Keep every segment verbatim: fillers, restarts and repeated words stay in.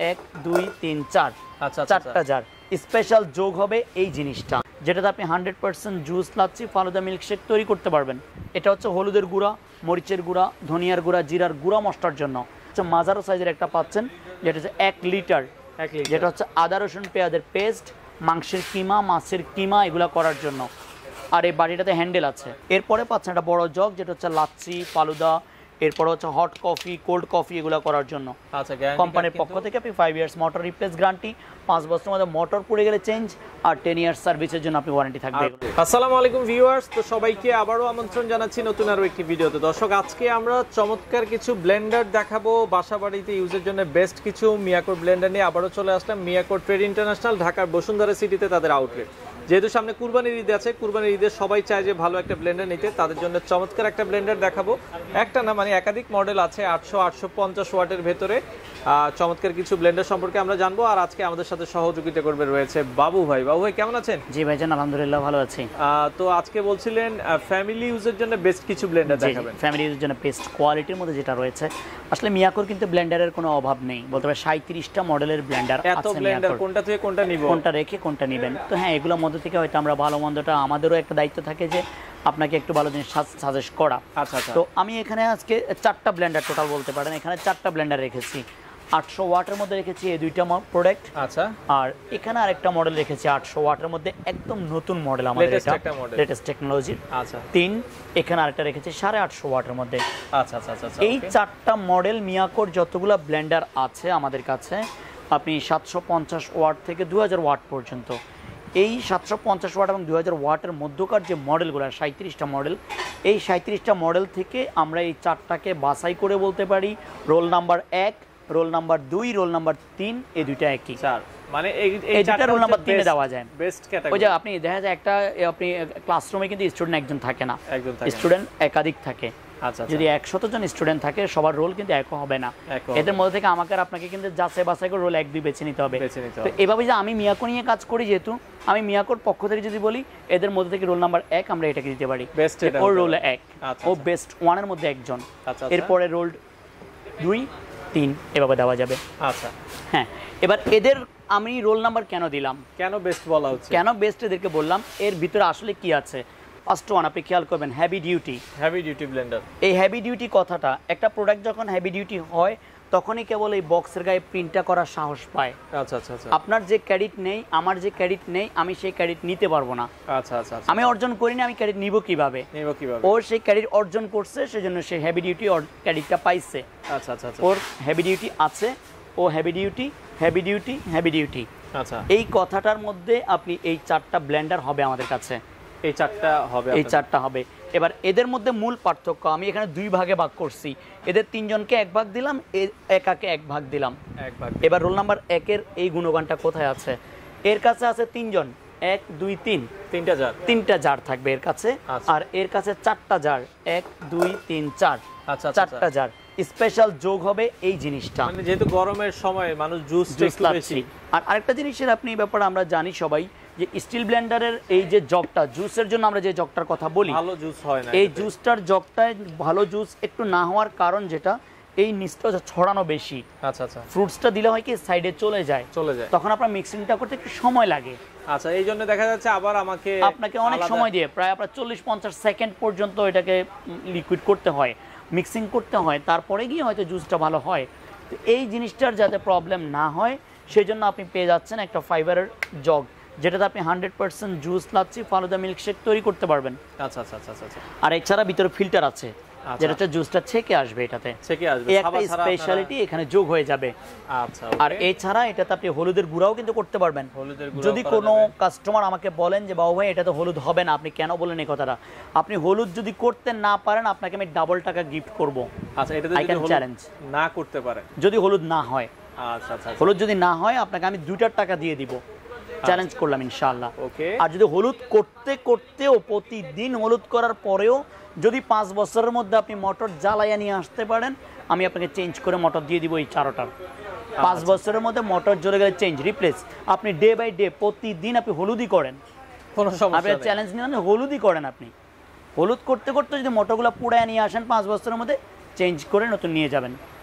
এক দুই তিন চার, আচ্ছা চারটা জার স্পেশাল যোগ হবে এই জিনিসটা, যেটাতে আপনি hundred percent juice lassi falooda milkshake তৈরি করতে পারবেন। এটা হচ্ছে হলুদের গুঁড়া, মরিচের গুঁড়া, ধনিয়ার গুঁড়া, জিরার গুঁড়া মশলার জন্য। হচ্ছে মাজারো সাইজের একটা পাচ্ছেন, যেটা হচ্ছে এক লিটার, যেটা হচ্ছে আদা রসুন পেঁয়াজের পেস্ট, মাংসের কিমা, মাছের কিমা এগুলো করার জন্য। আর এই বাড়িটাতে হ্যান্ডেল আছে। এরপরে পাচ্ছেন একটা বড় জগ, যেটা হচ্ছে লাচ্ছি, ফালুদা, এরপরে হচ্ছে হট কফি, কোল্ড কফি এগুলো করার জন্য। আচ্ছা, কোম্পানির পক্ষ থেকে আপনি five years motor replace guarantee, পাঁচ বছরের মধ্যে মোটর পড়ে গেলে চেঞ্জ, আর টেন ইয়ার্স সার্ভিসের জন্য আপনি ওয়ারেন্টি থাকবে। আসসালামু আলাইকুম ভিউয়ার্স, তো সবাইকে আবারও আমন্ত্রণ জানাচ্ছি নতুন আরও একটি ভিডিওতে। দর্শক, আজকে আমরা চমৎকার কিছু ব্লেন্ডার দেখাবো, বাসা বাড়িতে ইউজের জন্য বেস্ট কিছু মিয়াকোর ব্লেন্ডার নিয়ে আবারও চলে আসলাম মিয়াকো ট্রেড ইন্টারন্যাশনাল, ঢাকার বসুন্ধরা সিটিতে তাদের আউটলেট। যেহেতু সামনে কুরবানির ঈদ আছে, কুরবানির ঈদে সবাই চায় যে ভালো একটা ব্লেন্ডার নিতে, তাদের জন্য চমৎকার একটা ব্লেন্ডার দেখাবো। একটা না, মানে একাধিক মডেল আছে, আটশো আটশো পঞ্চাশ ওয়াটের ভেতরে চমৎকার কিছু ব্লেন্ডার সম্পর্কে আমরা জানবো। আর আজকে আমাদের সাথে সহযোগিতা করবে রয়েছে বাবু ভাই। বাবু ভাই কেমন আছেন? জি ভাইজান, আলহামদুলিল্লাহ ভালো আছি। তো আজকে বলছিলেন ফ্যামিলি ইউজের জন্য বেস্ট কিছু ব্লেন্ডার দেখাবেন। ফ্যামিলি ইউজের জন্য বেস্ট কোয়ালিটির মধ্যে যেটা রয়েছে, আসলে মিয়াকোর কিন্তু ব্লেন্ডারের কোনো অভাব নেই, বলতে পারে সাঁত্রিশটা মডেলের ব্লেন্ডার আছে। এত ব্লেন্ডার কোনটা থেকে কোনটা নিব, কোনটা রেখে কোনটা নেবেন। তো হ্যাঁ, এগুলোর মধ্যে থেকে হয়তো আমরা ভালো মন্দটা, আমাদেরও একটা দায়িত্ব থাকে যে আপনাকে একটু ভালো জিনিস সাজেস্ট করা। আচ্ছা আচ্ছা। তো আমি এখানে আজকে চারটা ব্লেন্ডার টোটাল বলতে পারেন, এখানে চারটা ব্লেন্ডার রেখেছি। আটশো ওয়াটের মধ্যে রেখেছি এই দুইটা প্রোডাক্ট। আচ্ছা। আর এখানে আরেকটা মডেল রেখেছি আটশো ওয়াটের মধ্যে, একদম নতুন মডেল আমাদের, এটা লেটেস্ট টেকনোলজি। আচ্ছা। তিন, এখানে আরেকটা রেখেছি সাড়ে আটশো ওয়াটের মধ্যে। আচ্ছা আচ্ছা আচ্ছা। এই চারটা মডেল মিয়াকোর যতগুলো ব্লেন্ডার আছে আমাদের কাছে, আপনি সাতশো পঞ্চাশ ওয়াট থেকে দু হাজার ওয়াট পর্যন্ত, এই সাতশো পঞ্চাশ ওয়াট এবং দু হাজার ওয়াটের মধ্যকার যে মডেলগুলো, সাঁত্রিশটা মডেল, এই সাঁত্রিশটা মডেল থেকে আমরা এই চারটাকে বাছাই করে বলতে পারি রোল নাম্বার এক, রোল নাম্বার দুই, রোল নাম্বার তিন, এই দুইটা একই। স্যার মানে এই চারটা রোল নাম্বার তিনে দেওয়া যায়। Best category. ওই যে আপনি দেখা যায় একটা, আপনি ক্লাসরুমে কিন্তু স্টুডেন্ট একজন থাকে না, স্টুডেন্ট একাধিক থাকে। আচ্ছা। যদি একশত জন স্টুডেন্ট থাকে, সবার রোল কিন্তু এক হবে না। এদের মধ্যে থেকে আমাকে আর আপনাকে কিন্তু যাচাই বাছাই করে রোল এক দুই বেছে নিতে হবে। তো এভাবে যে আমি মিয়াকো নিয়ে কাজ করি, যেহেতু আমি মিয়াকোর পক্ষ থেকে যদি বলি, এদের মধ্যে থেকে রোল নাম্বার এক আমরা এটাকে দিতে পারি, ওর রোল এক, ও বেস্ট ওয়ানের মধ্যে একজন। এরপরে রোল দুই, তিন এভাবে দেওয়া যাবে। আচ্ছা। হ্যাঁ, এবার এদের আমি রোল নাম্বার কেন দিলাম, কেন বেস্ট বলা হচ্ছে, কেন বেস্ট এদেরকে বললাম, এর ভিতরে আসলে কি আছে। ফার্স্ট ওয়ান আপনি খেয়াল করবেন, heavy duty. Heavy duty blender. এই হেভি ডিউটি কথাটা, একটা প্রোডাক্ট যখন হেভি ডিউটি হয় তখনই কেবল এই বক্সের গায়ে প্রিন্টটা করার সাহস পায়। আচ্ছা আচ্ছা। আপনার যে ক্রেডিট নেই, আমার যে ক্রেডিট নেই, আমি সেই ক্রেডিট নিতে পারবো না। আচ্ছা আচ্ছা। আমি অর্জন করি না, আমি ক্রেডিট নিব কিভাবে? নিব কিভাবে? ও সেই ক্রেডিট অর্জন করছে, সেজন্য সে হেভি ডিউটি ক্রেডিটটা পাইছে। আচ্ছা আচ্ছা। ওর হেভি ডিউটি আছে, ও heavy duty, heavy duty, heavy duty. আচ্ছা। এই কথাটার মধ্যে আপনি এই চারটা ব্লেন্ডার হবে আমাদের কাছে, এই চারটা হবে, এই চারটা হবে। এবার এদের মধ্যে মূল পার্থক্য, আমি এখানে দুই ভাগে ভাগ করছি, এদের তিনজনকে এক ভাগ দিলাম, একাকে এক ভাগ দিলাম, এক ভাগ। এবার রোল নাম্বার একের এই গুণগানটা কোথায় আছে? এর কাছে আছে তিনজন, এক দুই তিন, তিনটা জার, তিনটা জার থাকবে এর কাছে। আর এর কাছে চারটা জার, এক দুই তিন চার, আচ্ছা চারটা জার স্পেশাল যোগ হবে এই জিনিসটা, মানে যেহেতু গরমের সময় মানুষ জুস বেশি। আর আরেকটা জিনিসের আপনি ব্যাপারে আমরা জানি সবাই, যে স্টিল ব্লেন্ডারের এই যে জগটা, জুসের জন্য আমরা যে জগটার কথা বলি, ভালো জুস হয় না, এই জুসটার জগটায় ভালো জুস একটু না হওয়ার কারণ যেটা, এই নিচটা ছড়ানো বেশি। আচ্ছা আচ্ছা। ফ্রুটসটা দিলে হয় কি সাইডে চলে যায়, চলে যায়, তখন আপনার মিক্সিংটা করতে একটু সময় লাগে। আচ্ছা, এই জন্য দেখা যাচ্ছে আবার আমাকে আপনাকে অনেক সময় দিয়ে প্রায় আপনার চল্লিশ পঞ্চাশ সেকেন্ড পর্যন্ত এটাকে লিকুইড করতে হয়, মিক্সিং করতে হয়, তারপরে গিয়ে হয়তো জুসটা ভালো হয়। তো এই জিনিসটার যাতে প্রবলেম না হয়, সেই জন্য আপনি পেয়ে যাচ্ছেন একটা ফাইবারের জগ, যেটাতে আপনি hundred percent juice lassi falooda milkshake তৈরি করতে পারবেন। আচ্ছা আচ্ছা আচ্ছা আচ্ছা। আর এছাড়া ভিতরে ফিল্টার আছে, যেটা হচ্ছে জুসটা ছেঁকে আসবে, এটাতে ছেঁকে আসবে, এই একটা স্পেশালিটি এখানে যোগ হয়ে যাবে। আচ্ছা। আর এছাড়া এটাতে আপনি হলুদের গুঁড়াও কিন্তু করতে পারবেন। হলুদের গুঁড়া, যদি কোনো কাস্টমার আমাকে বলেন যে বাবু ভাই এটাতে হলুদ হবে না, আপনি কেন বলেন এই কথাটা, আপনি হলুদ যদি করতে না পারেন, আপনাকে আমি ডাবল টাকা গিফট করব। আচ্ছা, এটাতে যদি চ্যালেঞ্জ না করতে পারেন, যদি হলুদ না হয়, আচ্ছা আচ্ছা, হলুদ যদি না হয়, আপনাকে আমি দুইটার টাকা দিয়ে দিব, চ্যালেঞ্জ করলাম ইনশাআল্লাহ। ওকে। আর যদি হলুদ করতে করতেও, প্রতিদিন হলুদ করার পরেও যদি পাঁচ বছরের মধ্যে আপনি মোটর জ্বালাইয়া নিয়ে আসতে পারেন, আমি আপনাকে চেঞ্জ করে মোটর দিয়ে দিব এই চারোটার। পাঁচ বছরের মধ্যে মোটর জ্বলে গেলে চেঞ্জ, রিপ্লেস। আপনি ডে বাই ডে প্রতিদিন আপনি হলুদই করেন, কোনো সমস্যা নেই, চ্যালেঞ্জ নিলেন হলুদই করেন। আপনি হলুদ করতে করতে যদি মোটরগুলো পুড়ায় নিয়ে আসেন, পাঁচ বছরের মধ্যে চেঞ্জ করে নতুন নিয়ে যাবেন।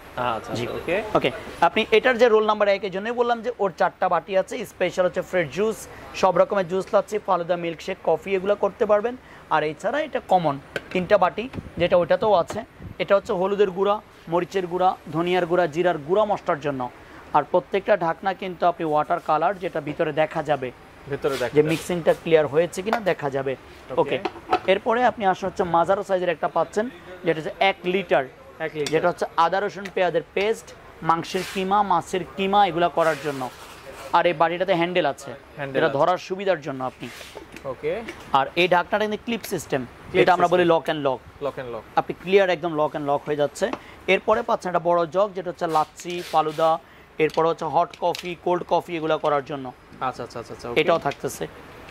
আচ্ছা ওকে ওকে আপনি এটার যে রোল নাম্বার এক এর জন্যই বললাম যে ওর চারটা বাটি আছে, স্পেশাল হচ্ছে ফ্রেশ জুস, সব রকমের juice lassi, falooda, milkshake, coffee এগুলো করতে পারবেন। আর এছাড়া এটা কমন তিনটা বাটি, যেটা ওইটাতেও আছে। এটা হচ্ছে হলুদের গুঁড়া, মরিচের গুঁড়া, ধনিয়ার গুঁড়া, জিরার গুঁড়া মশলার জন্য। আর প্রত্যেকটা ঢাকনা কিন্তু আপনি ওয়াটার কালার, যেটা ভিতরে দেখা যাবে, ভিতরে দেখা যে মিক্সিংটা ক্লিয়ার হয়েছে কিনা দেখা যাবে। ওকে, এরপরে আপনি আসলে হচ্ছে মাজারো সাইজের একটা পাচ্ছেন, যেটা হচ্ছে এক লিটার, যেটা হচ্ছে আদা রসুন পেঁয়াজের পেস্ট, মাংসের কিমা, মাছের কিমা এগুলা করার জন্য। আর এই বাটিটাতে হ্যান্ডেল আছে, এটা ধরার সুবিধার জন্য আপনি। ওকে, আর এই ঢাকনাটা কিন্তু ক্লিপ সিস্টেম, এটা আমরা বলি lock and lock. Lock and lock, আপনি ক্লিয়ার একদম লক অ্যান্ড লক হয়ে যাচ্ছে। এরপরে পাচ্ছেন একটা বড় জগ, যেটা হচ্ছে লাচ্ছি, ফালুদা, এরপরে হচ্ছে হট কফি, কোল্ড কফি এগুলো করার জন্য। আচ্ছা আচ্ছা আচ্ছা, এটাও থাকতেছে।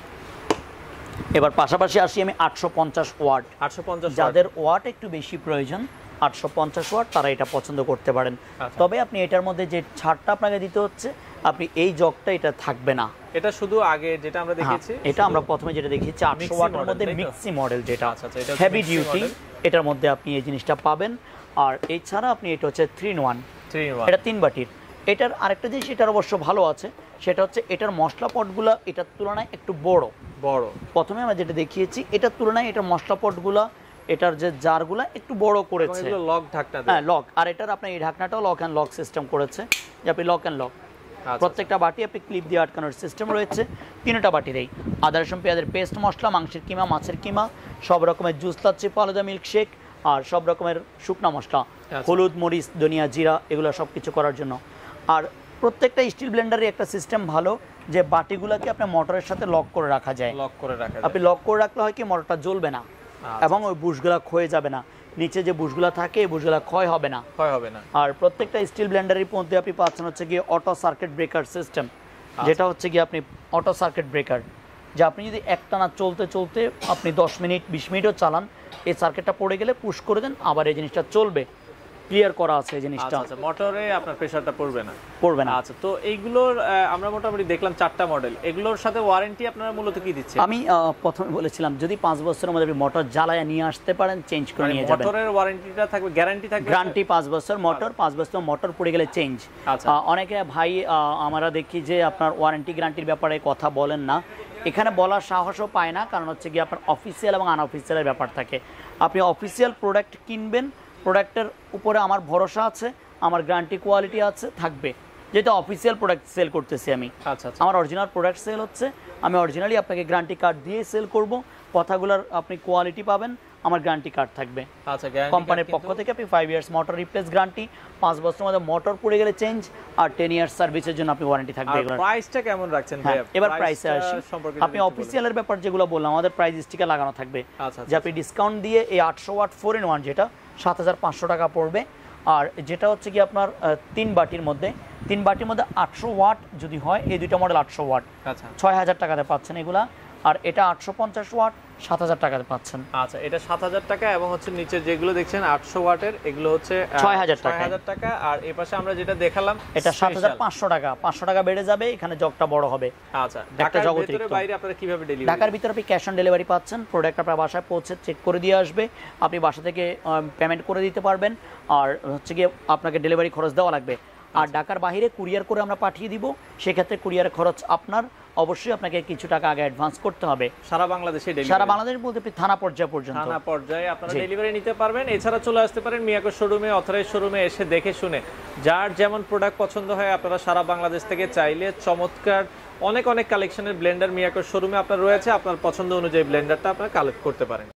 এবার পাশাপাশি আসি আমি আটশো পঞ্চাশ ওয়াট। আটশো পঞ্চাশ, যাদের ওয়াট একটু বেশি প্রয়োজন আটশো পঞ্চাশ ওয়াট, তারা এটা পছন্দ করতে পারেন। তবে আপনি এটার মধ্যে যে ছাড়টা আপনাকে দিতে হচ্ছে, আপনি এই জগটা এটা থাকবে না। এটা শুধু আগে যেটা আমরা দেখেছি, এটা আমরা প্রথমে যেটা দেখিয়েছি আটশো ওয়াটের মধ্যে মিক্সি মডেল, যেটা হেভি ডিউটি, এটার মধ্যে আপনি এই জিনিসটা পাবেন। আর এছাড়া আপনি এটা হচ্ছে থ্রি ইন ওয়ান, এটা তিন বাটির। এটার আরেকটা জিনিস এটার অবশ্য ভালো আছে, সেটা হচ্ছে এটার মশলা পটগুলো এটার তুলনায় একটু বড় বড় প্রথমে আমরা যেটা দেখিয়েছি, এটার তুলনায় এটার মশলা পটগুলো, এটার যে জারগুলো একটু বড় করেছে, লক ঢাকনা, হ্যাঁ লক। আর এটার আপনার এই ঢাকনাটাও লক অ্যান্ড লক সিস্টেম করেছে, যে আপনি লক অ্যান্ড লক, প্রত্যেকটা বাটি আপনি ক্লিপ দিয়ে আটকানোর সিস্টেম রয়েছে। তিনটা বাটিরেই আদা রসুন পেঁয়াজের পেস্ট মশলা, মাংসের কিমা, মাছের কিমা, সব রকমের জুস লাচ্ছি, ফালুদা, মিল্কশেক, আর সব রকমের শুকনা মশলা, হলুদ, মরিচ, ধনিয়া, জিরা, এগুলো সব কিছু করার জন্য। আর প্রত্যেকটা স্টিল ব্লেন্ডারে একটা সিস্টেম ভালো, যে বাটিগুলোকে আপনার মোটরের সাথে লক করে রাখা যায়। লক করে রাখা যায়, আপনি লক করে রাখলে হয় কি, মোটরটা জ্বলবে না এবং ওই বুশগুলা ক্ষয়ে যাবে না, নিচে যে বুশগুলা থাকে এই বুশগুলা ক্ষয় হবে না, ক্ষয় হবে না। আর প্রত্যেকটা স্টিল ব্লেন্ডারের মধ্যে আপনি পাচ্ছেন হচ্ছে গিয়ে অটো সার্কিট ব্রেকার সিস্টেম, যেটা হচ্ছে গিয়ে আপনি অটো সার্কিট ব্রেকার, যে আপনি যদি একটানা চলতে চলতে আপনি দশ মিনিট বিশ মিনিটও চালান, এই সার্কিটটা পড়ে গেলে পুশ করে দেন, আবার এই জিনিসটা চলবে। ক্লিয়ার করা আছে এই জিনিসটা। আচ্ছা, মোটরে আপনার প্রেসারটা পড়বে না, পড়বে না। আচ্ছা, তো এইগুলোর আমরা মোটামুটি দেখলাম চারটা মডেল, এগুলোর সাথে ওয়ারেন্টি আপনারা মূলত কি দিচ্ছেন? আমি প্রথমে বলেছিলাম যদি পাঁচ বছরের মধ্যে আপনি মোটর জ্বালায় নিয়ে আসতে পারেন, চেঞ্জ করে নিয়ে যাবেন। মোটরের ওয়ারেন্টিটা থাকবে, গ্যারান্টি থাকবে, গ্যারান্টি পাঁচ বছর মোটর, পাঁচ বছর মোটর পড়ে গেলে চেঞ্জ। অনেকে ভাই আমরা দেখি যে আপনার ওয়ারেন্টি গ্যারান্টির ব্যাপারে কথা বলেন না, এখানে বলার সাহসও পায় না, কারণ হচ্ছে কি আপনার অফিসিয়াল এবং আনঅফিসিয়ালের ব্যাপার থাকে। আপনি অফিসিয়াল প্রোডাক্ট কিনবেন, প্রোডাক্টের উপরে আমার ভরসা আছে, আমার গ্যারান্টি কোয়ালিটি আছে থাকবে, যেটা অফিসিয়াল প্রোডাক্ট সেল করতেছি আমি। আচ্ছা, আমার অরিজিনাল প্রোডাক্ট সেল হচ্ছে, আমি অরিজিনালি আপনাকে গ্যারান্টি কার্ড দিয়ে সেল করব, কথাগুলোর আপনি কোয়ালিটি পাবেন, আমার গ্যারান্টি কার্ড থাকবে। আচ্ছা, কোম্পানির পক্ষ থেকে আপনি five years motor replace guarantee, পাঁচ বছরের মধ্যে মোটর পড়ে গেলে চেঞ্জ, আর টেন ইয়ার্স সার্ভিসের জন্য আপনি ওয়ারেন্টি থাকবে। প্রাইসটা কেমন রাখছেন ভাই? এবার প্রাইসে আসি। আপনি অফিসিয়ালের ব্যাপার যেগুলো বললাম, আমাদের প্রাইস স্টিকার লাগানো থাকবে, যে আপনি ডিসকাউন্ট দিয়ে এই আটশো ওয়াট ফোর ইন ওয়ান যেটা সাত হাজার পাঁচশো টাকা পড়বে। আর যেটা হচ্ছে কি আপনার তিন বাটির মধ্যে, তিন বাটির মধ্যে আটশো ওয়াট যদি হয়, এই দুইটা মডেল আটশো ওয়াট, আচ্ছা ছয় হাজার টাকাতে পাচ্ছেন এগুলা। আর এটা আটশো পঞ্চাশ ওয়াট সাত হাজার টাকাতে পাচ্ছেন। আচ্ছা, এটা সাত হাজার টাকা, এবং হচ্ছে নিচে যেগুলো দেখছেন আটশো ওয়াটের, এগুলো হচ্ছে ছয় হাজার টাকা। আর এই পাশে আমরা যেটা দেখালাম এটা সাত হাজার পাঁচশো টাকা, পাঁচশো টাকা বেড়ে যাবে, এখানে জগটা বড় হবে। আচ্ছা, ঢাকার ভিতরে বাইরে আপনারা কিভাবে ডেলিভারি? ঢাকার ভিতরে আপনি ক্যাশ অন ডেলিভারি পাচ্ছেন, প্রোডাক্ট আপনার বাসায় পৌঁছে চেক করে দিয়ে আসবে, আপনি বাসা থেকে পেমেন্ট করে দিতে পারবেন, আর হচ্ছে গিয়ে আপনাকে ডেলিভারি খরচ দেওয়া লাগবে। আর ঢাকার বাইরে কুরিয়ার করে আমরা পাঠিয়ে দিব, সেক্ষেত্রে কুরিয়ারের খরচ আপনার, অবশ্যই আপনাকে কিছু টাকা আগে অ্যাডভান্স করতে হবে। সারা বাংলাদেশে ডেলিভারি, সারা বাংলাদেশের বলতে আপনি থানা পর্যায়ে পর্যন্ত, থানা পর্যায়ে আপনারা ডেলিভারি নিতে পারবেন। এছাড়া চলে আসতে পারেন মিয়াকো শোরুমে, অথরাইজ শোরুমে এসে দেখে শুনে যার যেমন প্রোডাক্ট পছন্দ হয়, আপনারা সারা বাংলাদেশ থেকে চাইলে চমৎকার অনেক অনেক কালেকশনের ব্লেন্ডার মিয়াকো শোরুমে আপনার রয়েছে, আপনার পছন্দ অনুযায়ী ব্লেন্ডারটা আপনারা কালেক্ট করতে পারেন।